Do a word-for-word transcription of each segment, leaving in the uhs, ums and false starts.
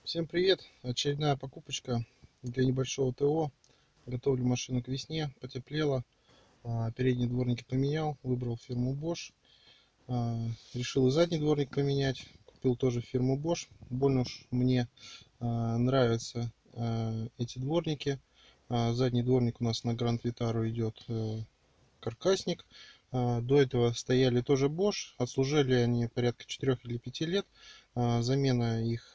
Всем привет! Очередная покупочка для небольшого ТО. Готовлю машину к весне, потеплело. Передние дворники поменял, выбрал фирму Bosch. Решил и задний дворник поменять, купил тоже фирму Bosch. Больно уж мне нравятся эти дворники. Задний дворник у нас на Grand Vitara идет каркасник. До этого стояли тоже Bosch, отслужили они порядка четырёх или пяти лет. Замена их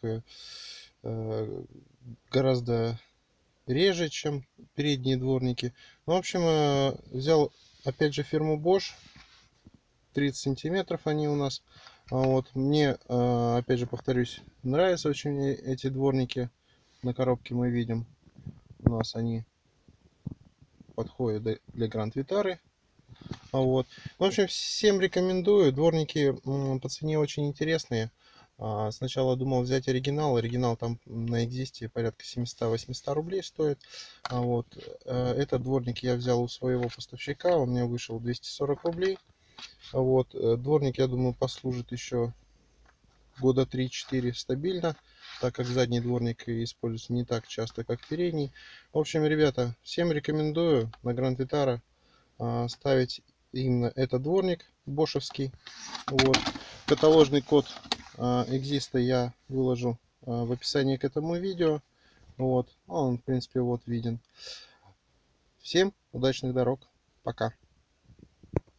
гораздо реже, чем передние дворники. Ну, в общем, взял опять же фирму Bosch. тридцать сантиметров они у нас. Вот мне, опять же повторюсь, нравятся очень эти дворники. На коробке мы видим, у нас они подходят для Grand Vitara. Вот. В общем, всем рекомендую. Дворники по цене очень интересные. Сначала думал взять оригинал. Оригинал там на Экзисте порядка семьсот-восемьсот рублей стоит. Вот. Этот дворник я взял у своего поставщика. Он мне вышел двести сорок рублей. Вот. Дворник, я думаю, послужит еще года три-четыре стабильно, так как задний дворник используется не так часто, как передний. В общем, ребята, всем рекомендую на Grand Vitara ставить именно этот дворник бошевский. Вот. Каталожный код Экзиста я выложу в описании к этому видео. Вот. Он, в принципе, вот виден. Всем удачных дорог. Пока.